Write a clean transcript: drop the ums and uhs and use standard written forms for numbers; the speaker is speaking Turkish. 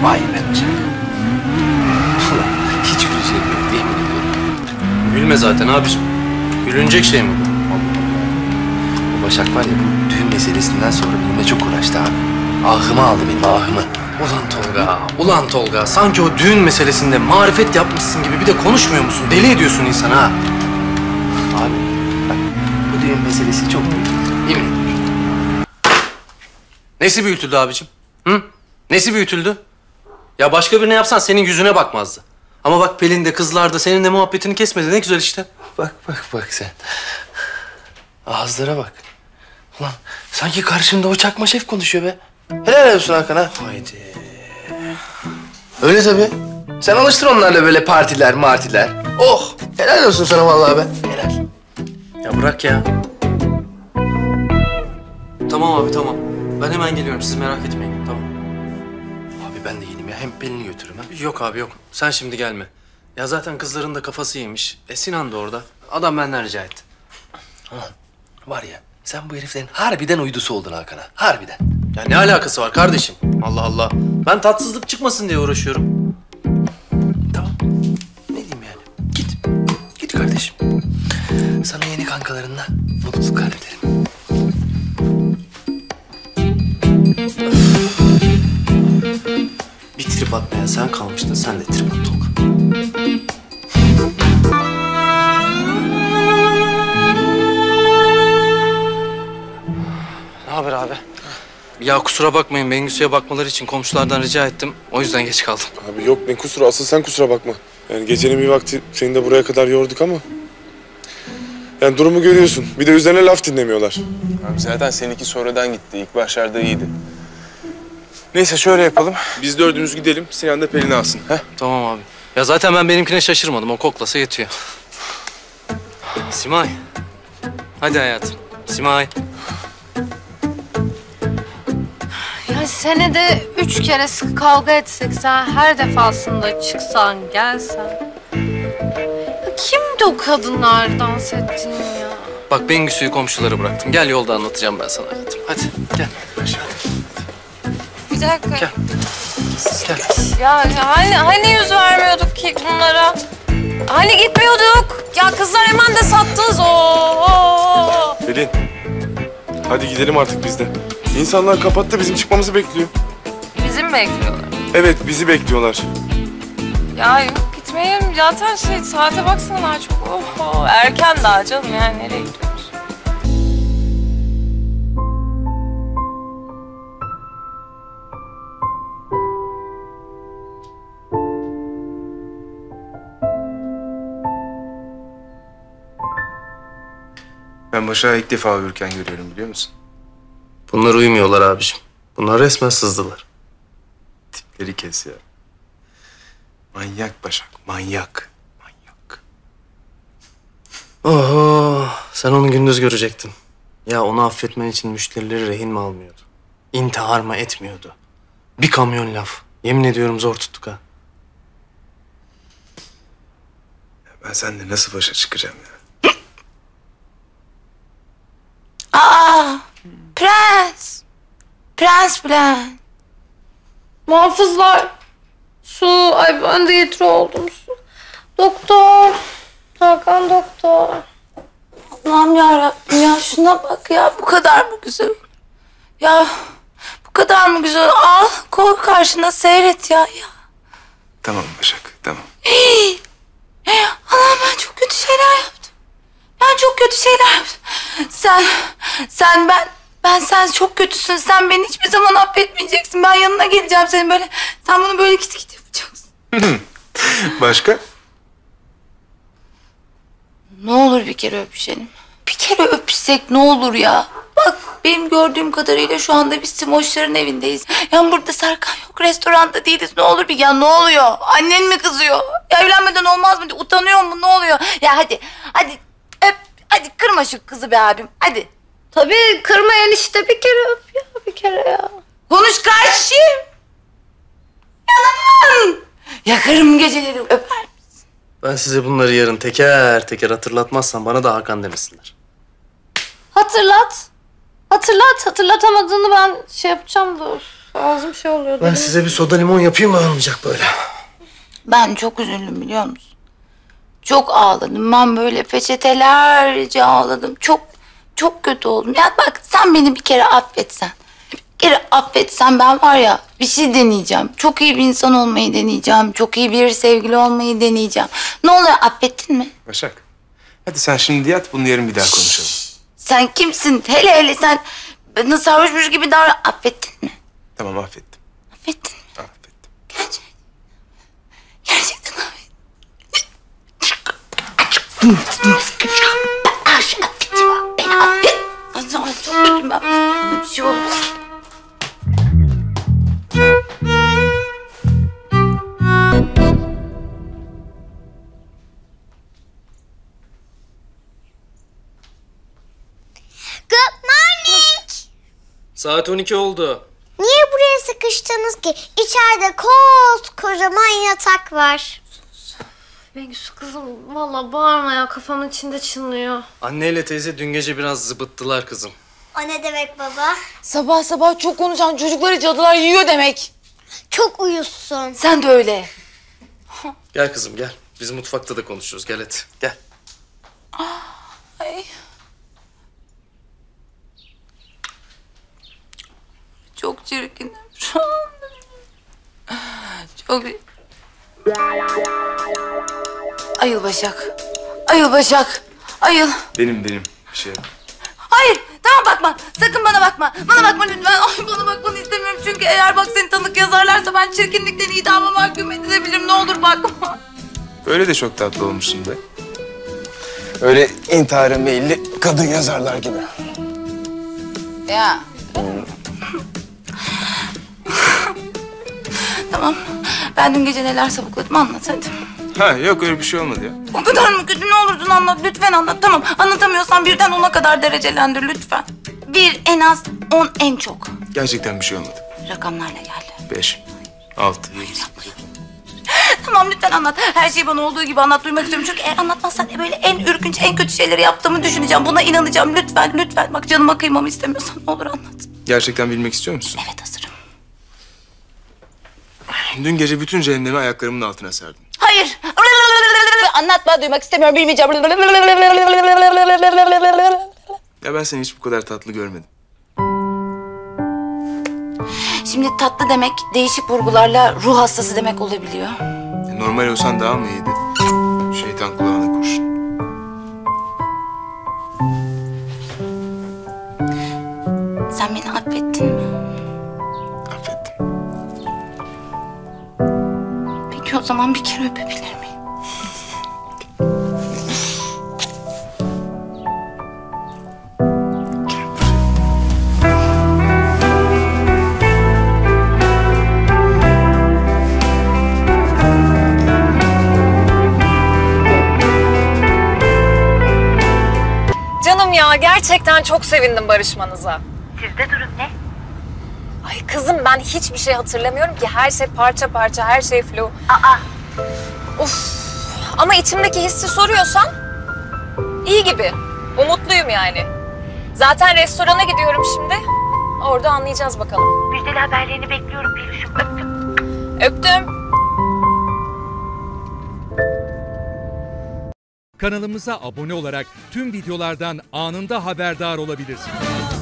Vay be Başak. Hiç güleceğim yok değil mi? Gülme zaten abicim. Gülünecek şey mi bu? Bu Başak var ya, bu düğün meselesinden sonra benimle çok uğraştı abi. Ahımı aldı benim, ahımı. Ulan Tolga. Sanki o düğün meselesinde marifet yapmışsın gibi bir de konuşmuyor musun? Deli ediyorsun insanı ha. Abi bak, bu düğün meselesi çok büyük. Yemin ederim. Nesi büyütüldü abicim? Hı? Nesi büyütüldü? Ya başka birine yapsan senin yüzüne bakmazdı. Ama bak Pelin de kızlar da seninle muhabbetini kesmedi. Ne güzel işte. Bak sen. Ağızlara bak. Ulan sanki karşımda o çakma şef konuşuyor be. Helal olsun Hakan ha. Haydi. Öyle tabii. Sen alıştır onlarla böyle partiler, martiler. Oh! Helal olsun sana vallahi be. Helal. Ya bırak ya. Tamam abi tamam. Ben hemen geliyorum. Siz merak etmeyin. Tamam. Abi ben de geleyim ya. Hem Pelin'i götürürüm ha. Yok abi yok. Sen şimdi gelme. Ya zaten kızların da kafası iyiymiş. Sinan da orada. Adam benden rica etti. Ulan var ya, sen bu heriflerin harbiden uydusu oldun Hakan ha. Harbiden. Ya ne alakası var kardeşim? Allah Allah. Ben tatsızlık çıkmasın diye uğraşıyorum. Tamam. Ne diyeyim yani? Git. Git kardeşim. Sana yeni kankalarınla mutluluklar dilerim. Bir trip atmaya sen kalmıştın. Sen de trip at Tolga. Ne haber abi? Ya kusura bakmayın. Bengüsü'ye bakmaları için komşulardan rica ettim. O yüzden geç kaldım. Abi yok ne kusuru, asıl sen kusura bakma. Yani gecenin bir vakti seni de buraya kadar yorduk ama... Yani durumu görüyorsun. Bir de üzerine laf dinlemiyorlar. Abi zaten seninki sonradan gitti. İlk başlarda iyiydi. Neyse şöyle yapalım. Biz dördümüz gidelim. Sinan da Pelin'i alsın. Heh? Tamam abi. Ya zaten ben benimkine şaşırmadım. O koklasa yetiyor. Simay. Hadi hayatım. Simay. Ya senede 3 kere sıkı kavga etsek, sen her defasında çıksan, gelsen. Ya kimdi o kadınlar dans ettiğin ya? Bak Bengüsü'yü komşulara bıraktım. Gel yolda anlatacağım ben sana hayatım. Hadi gel. Bir dakika. Gel. Gel. Ya hani yüz vermiyorduk ki bunlara? Hani gitmiyorduk? Ya kızlar hemen de sattınız. Oo. Pelin. Hadi gidelim artık biz de. İnsanlar kapattı, bizim çıkmamızı bekliyor. Bizi mi bekliyorlar? Evet, bizi bekliyorlar. Ya yok gitmeyelim. Zaten saate baksana daha çok. Erken daha canım, yani nereye gidiyoruz? Ben Başak'ı ilk defa uyurken görüyorum, biliyor musun? Bunlar uyumuyorlar abiciğim. Bunlar resmen sızdılar. Tipleri kes ya. Manyak Başak, manyak. Manyak. Oho, sen onu gündüz görecektin. Ya onu affetmen için müşterileri rehin mi almıyordu? İntihar mı etmiyordu? Bir kamyon laf. Yemin ediyorum zor tuttuk ha. Ben seninle nasıl başa çıkacağım ya? Aa, prens. Prens Bülent. Muhafızlar. Su. Ay ben de yetri oldum su. Doktor. Hakan doktor. Allah'ım yarabbim ya, şuna bak ya, bu kadar mı güzel? Ya bu kadar mı güzel? Al, koy karşına, seyret ya. Tamam Başak, tamam. Allah'ım ben çok kötü şeyler yaptım. Ben çok kötü şeyler yaptım. Sen çok kötüsün. Sen beni hiçbir zaman affetmeyeceksin. Ben yanına geleceğim senin böyle. Sen bunu böyle git git yapacaksın. Başka? Ne olur bir kere öpüşelim. Bir kere öpüşsek ne olur ya. Bak benim gördüğüm kadarıyla şu anda biz Simoşların evindeyiz. Yani burada Serkan yok, restoranda değiliz. Ne olur bir, ya ne oluyor? Annen mi kızıyor? Ya evlenmeden olmaz mı? Utanıyor mu? Ne oluyor? Ya hadi öp. Hadi kırma şu kızı be abim. Hadi. Tabii kırmayan işte, bir kere öp ya, bir kere ya. Konuş kardeşim. Yanamam. Yakarım geceleri, öper. Ben size bunları yarın teker teker hatırlatmazsam bana da Hakan demesinler. Hatırlat. Hatırlatamadığını ben şey yapacağım da. Ağzım şey oluyor. Ben size bir soda limon yapayım mı? Olmayacak böyle. Ben çok üzüldüm biliyor musun? Çok ağladım. Ben böyle peçetelerce ağladım. Çok kötü oldum. Ya bak sen beni bir kere affetsen. Bir kere affetsen ben var ya bir şey deneyeceğim. Çok iyi bir insan olmayı deneyeceğim. Çok iyi bir sevgili olmayı deneyeceğim. Ne oluyor, affettin mi? Başak. Hadi sen şimdi yat, bunu yarın bir daha konuşalım. Sen kimsin? Hele sen bana sarhoşmuş gibi davran. Affettin mi? Tamam, affettim. Affettin mi? Affettim. Gerçekten affettim. Beni affet. Ay, çok kötüyüm ben. Bir şey oldu. Good morning. Saat 12 oldu. Niye buraya sıkıştınız ki? İçeride koskocaman yatak var. Bengüsü kızım vallahi bağırma ya, kafamın içinde çınlıyor. Anneyle teyze dün gece biraz zıbıttılar kızım. O ne demek baba? Sabah sabah çok konuşan çocukları cadılar yiyor demek. Çok uyusun. Sen de öyle. Gel kızım gel. Biz mutfakta da konuşuruz. Gel hadi. Gel. Ay. Çok çirkinim şu an. Çok... Ayıl Başak. Ayıl Başak. Ayıl. Benim. Bir şey yok. Hayır. Tamam bakma. Sakın bana bakma. Bana bakma lütfen. Ay bana bakmanı istemiyorum. Çünkü eğer bak seni tanık yazarlarsa ben çirkinlikten idama mahkum edilebilirim. Ne olur bakma. Böyle de çok tatlı olmuşsun be. Öyle intihara meyilli kadın yazarlar gibi. Ya. Tamam. Ben dün gece neler sabukladım anlat hadi. Ha yok, öyle bir şey olmadı ya. O kadar mı kötü, ne olursun anlat lütfen anlat. Tamam, anlatamıyorsan birden 10'a kadar derecelendir lütfen. 1 en az, 10 en çok. Gerçekten bir şey olmadı. Rakamlarla gel. 5, 6, 7, 8. Tamam lütfen anlat. Her şeyi bana olduğu gibi anlat, duymak istiyorum. Çünkü eğer anlatmazsan böyle en ürkünç, en kötü şeyleri yaptığımı düşüneceğim. Buna inanacağım lütfen. Bak canıma kıymamı istemiyorsan ne olur anlat. Gerçekten bilmek istiyor musun? Evet hazırım. Dün gece bütün cehennem'i ayaklarımın altına serdim. Hayır. Anlatma, duymak istemiyorum, bilmeyeceğim. Ya ben seni hiç bu kadar tatlı görmedim. Şimdi tatlı demek değişik vurgularla ruh hastası demek olabiliyor. Normal olsan daha mı iyiydi? Şeytan kulağına kurşun. Sen beni affettin mi? Affettim. Peki o zaman bir kere öpebilir miyim? Canım ya, gerçekten çok sevindim barışmanıza. Sizde durum ne? Ay kızım, ben hiçbir şey hatırlamıyorum ki. Her şey parça parça, her şey flu. Of. Ama içimdeki hissi soruyorsan iyi gibi. Umutluyum yani. Zaten restorana gidiyorum şimdi. Orada anlayacağız bakalım. Müjdeli haberlerini bekliyorum Peluş'um. Öptüm. Öptüm. Kanalımıza abone olarak tüm videolardan anında haberdar olabilirsiniz.